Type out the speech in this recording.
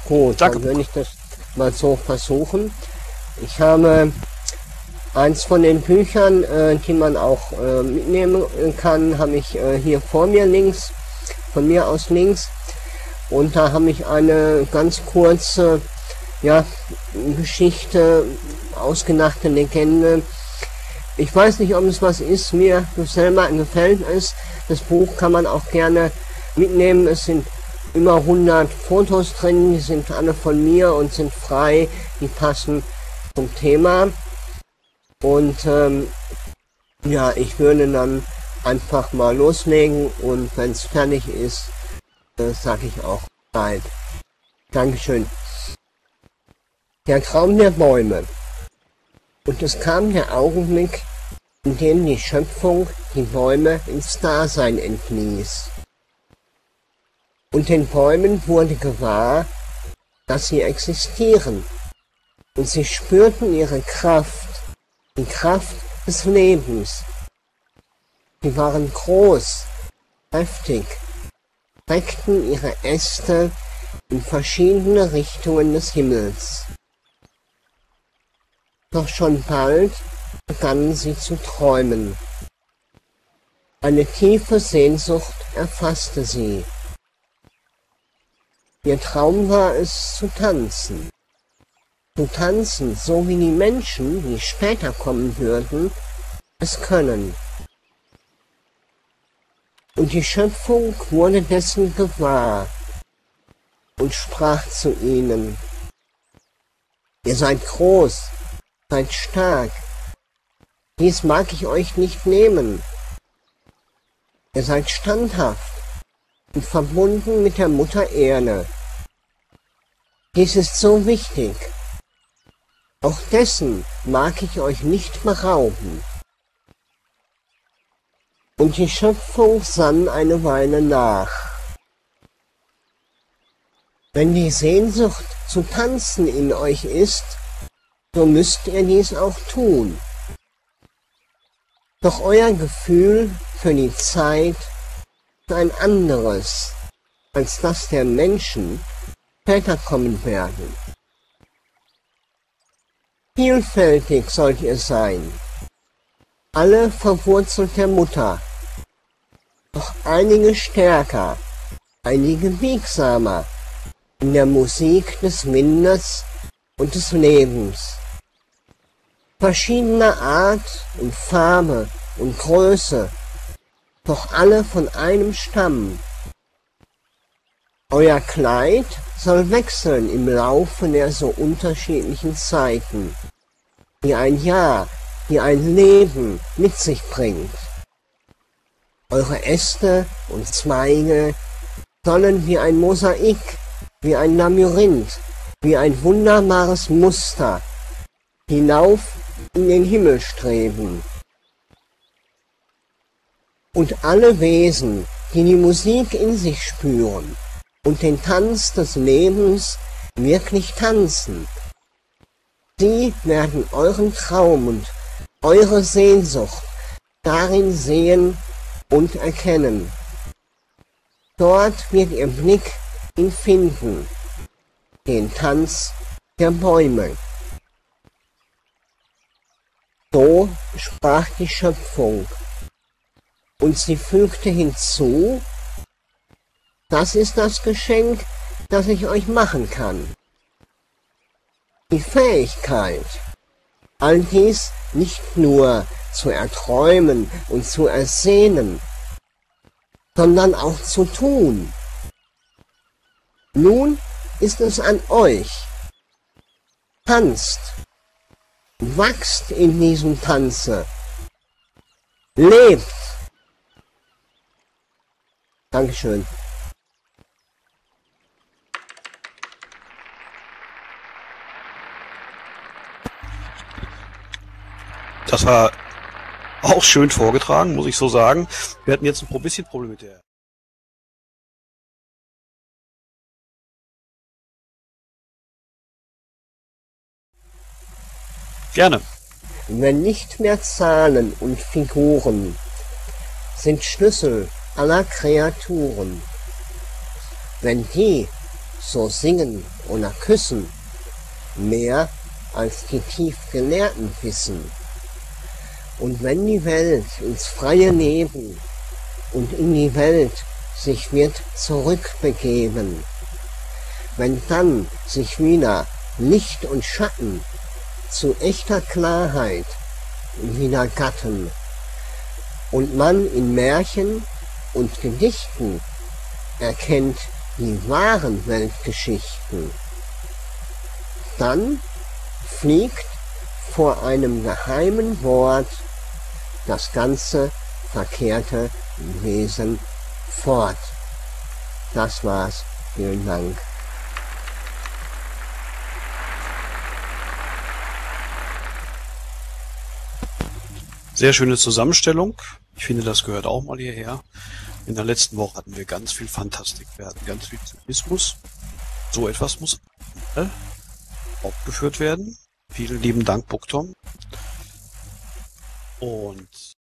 Gut, Danke. dann würde ich das mal so versuchen. Ich habe eins von den Büchern, die man auch mitnehmen kann, habe ich hier vor mir links, von mir aus links. Und da habe ich eine ganz kurze, ja, Geschichte, ausgedachte Legende. Ich weiß nicht, ob es was ist, mir selber gefällt es. Das Buch kann man auch gerne mitnehmen. Es sind über 100 Fotos drin, die sind alle von mir und sind frei, die passen zum Thema. Und ja, ich würde dann einfach mal loslegen und wenn es fertig ist, sage ich auch bald. Dankeschön. Der Traum der Bäume. Und es kam der Augenblick, in dem die Schöpfung die Bäume ins Dasein entließ. Und den Bäumen wurde gewahr, dass sie existieren. Und sie spürten ihre Kraft, die Kraft des Lebens. Sie waren groß, kräftig, streckten ihre Äste in verschiedene Richtungen des Himmels. Doch schon bald begannen sie zu träumen. Eine tiefe Sehnsucht erfasste sie. Ihr Traum war es, zu tanzen. Zu tanzen, so wie die Menschen, die später kommen würden, es können. Und die Schöpfung wurde dessen gewahr und sprach zu ihnen: Ihr seid groß, seid stark, dies mag ich euch nicht nehmen. Ihr seid standhaft und verbunden mit der Mutter Erde. Dies ist so wichtig. Auch dessen mag ich euch nicht berauben. Und die Schöpfung sann eine Weile nach. Wenn die Sehnsucht zu tanzen in euch ist, so müsst ihr dies auch tun. Doch euer Gefühl für die Zeit ist ein anderes, als das der Menschen später kommen werden. Vielfältig sollt ihr sein, alle verwurzelt der Mutter, doch einige stärker, einige biegsamer in der Musik des Windes und des Lebens. Verschiedener Art und Farbe und Größe, doch alle von einem Stamm. Euer Kleid soll wechseln im Laufe der so unterschiedlichen Zeiten, die ein Jahr, die ein Leben mit sich bringt. Eure Äste und Zweige sollen wie ein Mosaik, wie ein Labyrinth, wie ein wunderbares Muster hinauf in den Himmel streben. Und alle Wesen, die die Musik in sich spüren und den Tanz des Lebens wirklich tanzen, sie werden euren Traum und eure Sehnsucht darin sehen und erkennen. Dort wird ihr Blick ihn finden, den Tanz der Bäume. So sprach die Schöpfung, und sie fügte hinzu: Das ist das Geschenk, das ich euch machen kann. Die Fähigkeit, all dies nicht nur zu erträumen und zu ersehnen, sondern auch zu tun. Nun ist es an euch. Tanzt, wachst in diesem Tanze, lebt. Dankeschön. Das war auch schön vorgetragen, muss ich so sagen. Wir hatten jetzt ein bisschen Probleme mit der... Gerne. Wenn nicht mehr Zahlen und Figuren sind Schlüssel aller Kreaturen, wenn die so singen oder küssen, mehr als die Tiefgelehrten wissen. Und wenn die Welt ins freie Leben und in die Welt sich wird zurückbegeben, wenn dann sich wieder Licht und Schatten zu echter Klarheit wieder gatten und man in Märchen und Gedichten erkennt die wahren Weltgeschichten, dann fliegt vor einem geheimen Wort das ganze verkehrte Wesen fort. Das war's. Vielen Dank. Sehr schöne Zusammenstellung. Ich finde, das gehört auch mal hierher. In der letzten Woche hatten wir ganz viel Fantastik. Wir hatten ganz viel Zynismus. So etwas muss aufgeführt werden. Vielen lieben Dank, Buktom. Und